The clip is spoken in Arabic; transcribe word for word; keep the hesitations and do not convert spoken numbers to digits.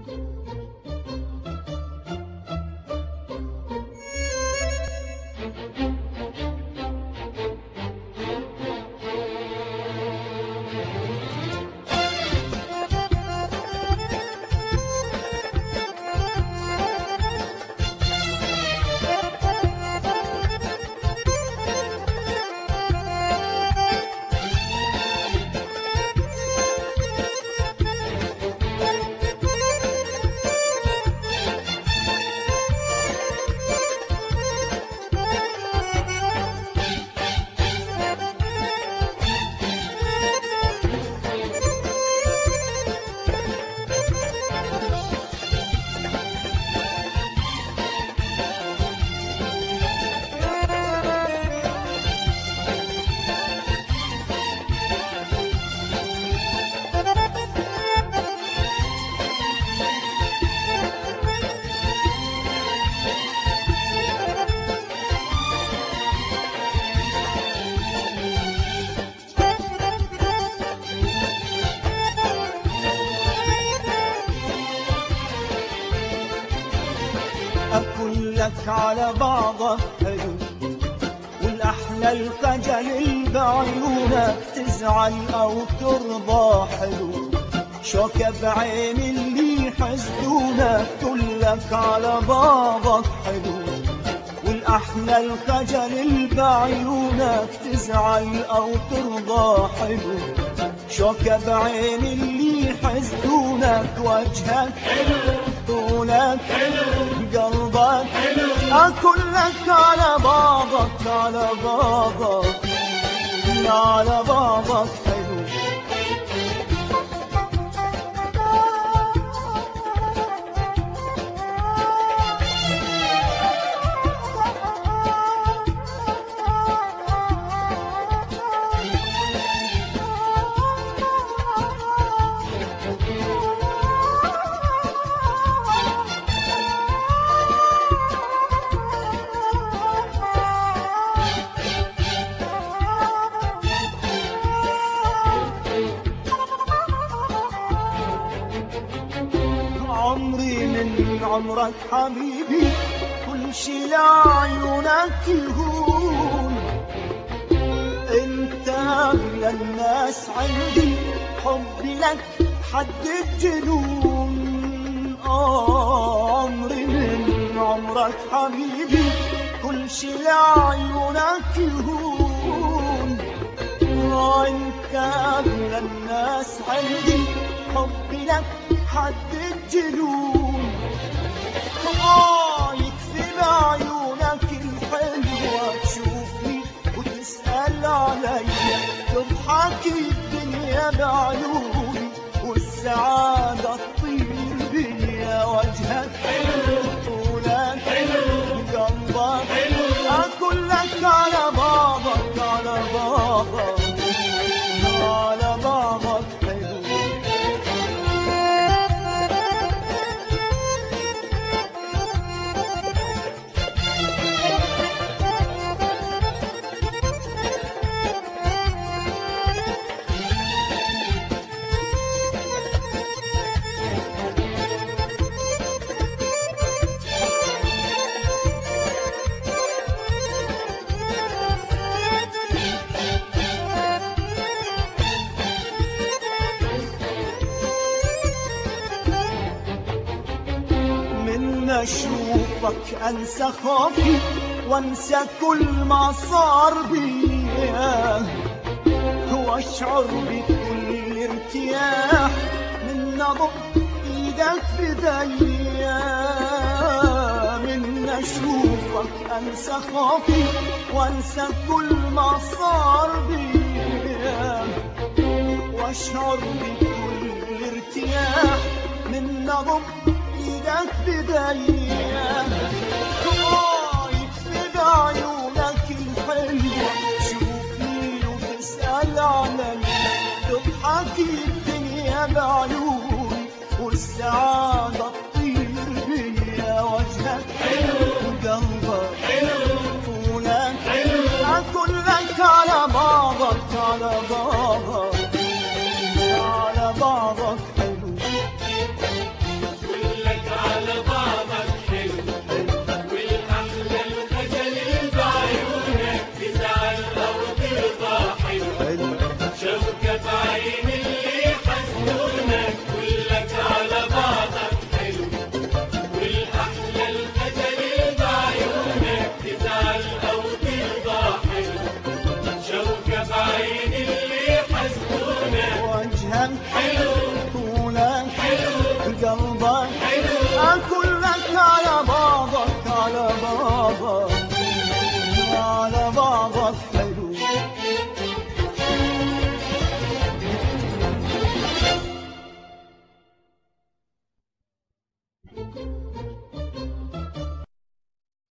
أقول لك على بعضك حلو، والأحلى الخجل بعيونك تزعل أو ترضى حلو، شوكة بعين اللي حسدونك كلك على بعضك حلو، والأحلى الخجل بعيونك تزعل أو ترضى حلو، شوكة بعين اللي حسدونك وجهك حلو، طولك حلو، قلبك حلو، أكلك على بعضك على بعضك على بعضك حلو. عمري من عمرك حبيبي كل شي لعيونك يهون، انت اغلى الناس عندي حبي لك حد الجنون. آه عمري من عمرك حبيبي كل شي لعيونك يهون، آه انت اغلى الناس عندي حبي لك حد الجنون. آه يكفي بعيونك الحلوة تشوفني وتسأل عليا، تضحك الدنيا بعيوني والسعادة تطير بيا، وجهك حلو، طولك حلو، قلبك حلو، أكلك على بعضك على بعضك على بعضك حلو. أشوفك أنسى خوفي وأنسى كل ما صار بيا، وأشعر بكل ارتياح من نبض إيدك بديا. من أشوفك أنسى خوفي وأنسى كل ما صار بيا، وأشعر بكل ارتياح من نبض إيدك بديا. آه يكفي بعيونك الحلوة تشوفني وتسأل عليا، تضحك الدنيا بعيوني والسعادة تطير بيا، وجهك حلو، قلبك حلو، طولك حلو، أكلك على بعضك على بعضك على بعضك حلو. طولك قلبك كلك على بعضك على بعضك على بعضك